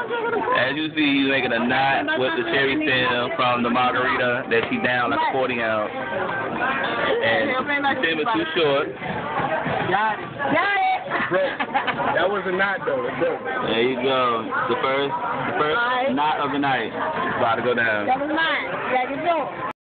As you see, he's making a knot with the cherry stem from the margarita that she down like a 40 ounce. And the stem is too short. Got it. Bro, that was a knot though. There you go. The first knot of the night. It's about to go down. That was mine. That is yours.